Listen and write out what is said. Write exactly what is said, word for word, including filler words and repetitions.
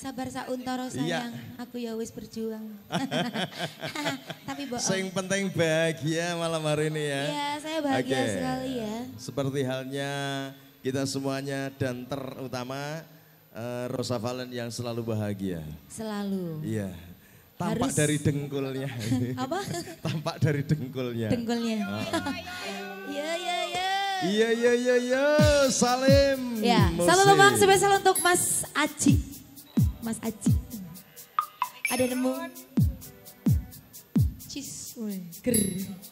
Sabar sauntoro sayang, iya. Aku ya wis berjuang. Tapi bohong. Yang penting bahagia malam hari ini ya. Iya, saya bahagia okay. sekali ya. Seperti halnya kita semuanya dan terutama uh, Rosa Valen yang selalu bahagia. Selalu. Iya. Tampak Harus... dari dengkulnya. Apa? Tampak dari dengkulnya. Dengkulnya. Iya, iya, iya. Iya, iya, iya, iya. Salim. Ya, satu tembang spesial untuk Mas Aji. Mas Aji. Ada nemu. Cis. Ger.